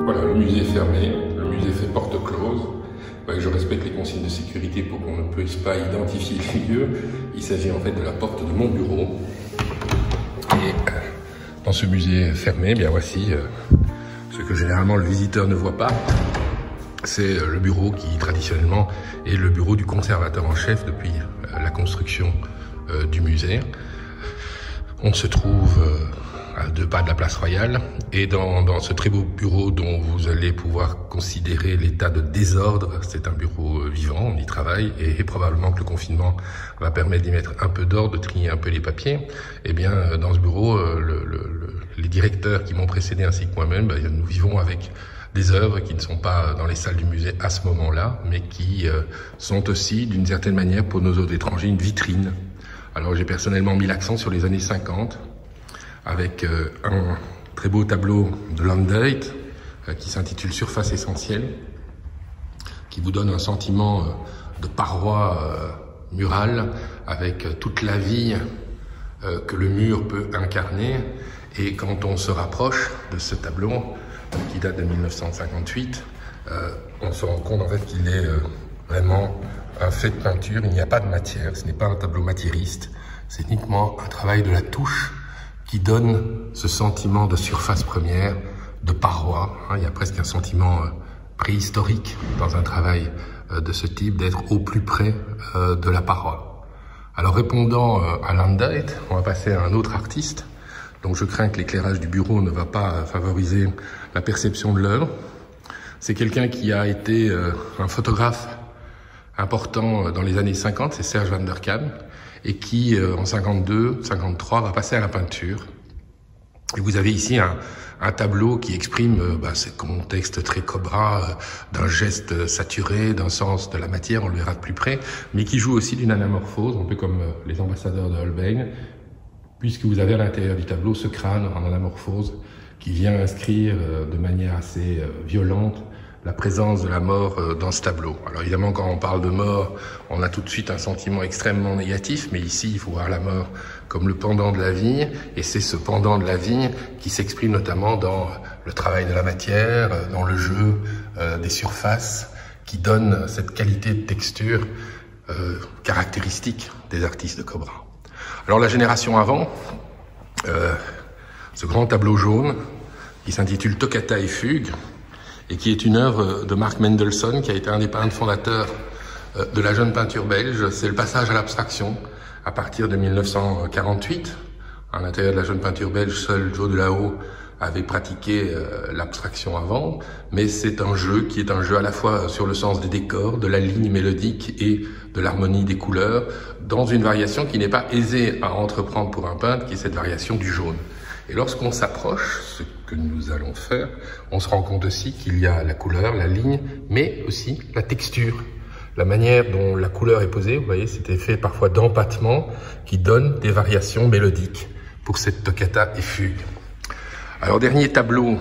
Voilà, le musée est fermé, le musée fait porte close. Je respecte les consignes de sécurité pour qu'on ne puisse pas identifier les lieux. Il s'agit en fait de la porte de mon bureau. Et dans ce musée fermé, bien voici ce que généralement le visiteur ne voit pas. C'est le bureau qui traditionnellement est le bureau du conservateur en chef depuis la construction du musée. On se trouve à 2 pas de la place Royale et dans ce très beau bureau dont vous allez pouvoir considérer l'état de désordre, c'est un bureau vivant, on y travaille et probablement que le confinement va permettre d'y mettre un peu d'ordre, de trier un peu les papiers. Et bien dans ce bureau, les directeurs qui m'ont précédé ainsi que moi-même, nous vivons avec des œuvres qui ne sont pas dans les salles du musée à ce moment-là, mais qui sont aussi d'une certaine manière pour nos hôtes étrangers une vitrine. Alors j'ai personnellement mis l'accent sur les années 50, avec un très beau tableau de Landuyt qui s'intitule Surface essentielle, qui vous donne un sentiment de paroi murale avec toute la vie que le mur peut incarner. Et quand on se rapproche de ce tableau, qui date de 1958, on se rend compte en fait qu'il est vraiment un fait de peinture. Il n'y a pas de matière, ce n'est pas un tableau matiériste, c'est uniquement un travail de la touche qui donne ce sentiment de surface première, de paroi. Il y a presque un sentiment préhistorique dans un travail de ce type, d'être au plus près de la paroi. Alors répondant à Landuyt, on va passer à un autre artiste. Donc je crains que l'éclairage du bureau ne va pas favoriser la perception de l'œuvre. C'est quelqu'un qui a été un photographe important dans les années 50, c'est Serge Van der Kam, et qui, en 52, 53, va passer à la peinture. Et vous avez ici un tableau qui exprime ce contexte très Cobra, d'un geste saturé, d'un sens de la matière, on le verra de plus près, mais qui joue aussi d'une anamorphose, un peu comme les ambassadeurs de Holbein, puisque vous avez à l'intérieur du tableau ce crâne en anamorphose qui vient inscrire de manière assez violente la présence de la mort dans ce tableau. Alors évidemment, quand on parle de mort, on a tout de suite un sentiment extrêmement négatif, mais ici, il faut voir la mort comme le pendant de la vie, et c'est ce pendant de la vie qui s'exprime notamment dans le travail de la matière, dans le jeu des surfaces, qui donne cette qualité de texture caractéristique des artistes de Cobra. Alors la génération avant, ce grand tableau jaune qui s'intitule Toccata et Fugue, et qui est une œuvre de Mark Mendelssohn, qui a été un des peintres fondateurs de la jeune peinture belge. C'est le passage à l'abstraction à partir de 1948. À l'intérieur de la jeune peinture belge, seul Joe Delahaut avait pratiqué l'abstraction avant, mais c'est un jeu qui est un jeu à la fois sur le sens des décors, de la ligne mélodique et de l'harmonie des couleurs, dans une variation qui n'est pas aisée à entreprendre pour un peintre, qui est cette variation du jaune. Et lorsqu'on s'approche, ce que nous allons faire, on se rend compte aussi qu'il y a la couleur, la ligne, mais aussi la texture. La manière dont la couleur est posée, vous voyez, cet effet parfois d'empattement qui donne des variations mélodiques pour cette toccata et fugue. Alors, dernier tableau,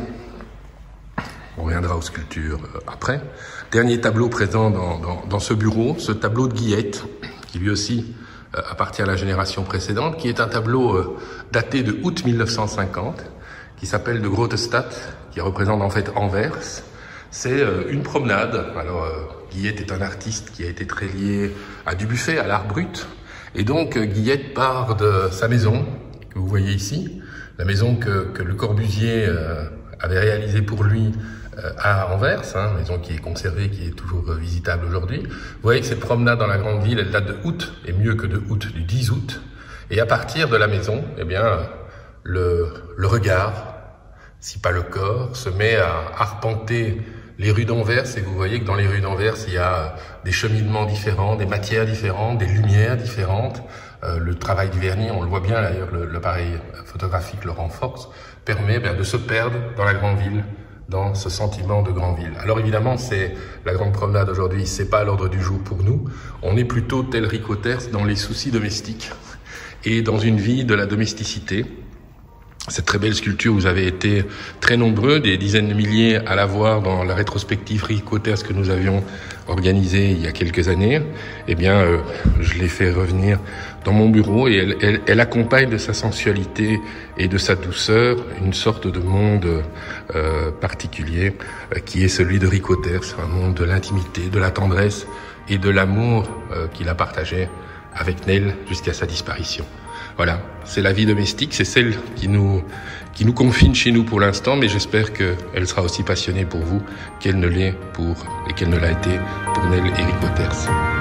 on reviendra aux sculptures après, dernier tableau présent dans ce bureau, ce tableau de Guillette, qui lui aussi appartient à la génération précédente, qui est un tableau daté de août 1950, qui s'appelle de Grote Stad, qui représente en fait Anvers. C'est une promenade. Alors Guillette est un artiste qui a été très lié à Dubuffet, à l'art brut, et donc Guillette part de sa maison, que vous voyez ici, la maison que Le Corbusier avait réalisée pour lui à Anvers, maison qui est conservée, qui est toujours visitable aujourd'hui. Vous voyez que cette promenade dans la grande ville, elle date de août, et mieux que de août, du 10 août. Et à partir de la maison, eh bien, le regard, si pas le corps, se met à arpenter les rues d'Anvers, et vous voyez que dans les rues d'Anvers, il y a des cheminements différents, des matières différentes, des lumières différentes. Le travail du vernis, on le voit bien d'ailleurs, l'appareil photographique le renforce, permet de se perdre dans la grande ville, dans ce sentiment de grande ville. Alors évidemment, c'est la grande promenade aujourd'hui, c'est pas à l'ordre du jour pour nous. On est plutôt tel Rico Terz dans les soucis domestiques et dans une vie de la domesticité. cette très belle sculpture. Vous avez été très nombreux, des dizaines de milliers à la voir dans la rétrospective Ricoterre que nous avions organisée il y a quelques années. Eh bien, je l'ai fait revenir dans mon bureau et elle accompagne de sa sensualité et de sa douceur une sorte de monde particulier qui est celui de Ricoterre. C'est un monde de l'intimité, de la tendresse et de l'amour qu'il a partagé avec Nell jusqu'à sa disparition. Voilà, c'est la vie domestique, c'est celle qui nous confine chez nous pour l'instant, mais j'espère qu'elle sera aussi passionnée pour vous qu'elle ne l'est et qu'elle ne l'a été pour Nell et Ricoterre.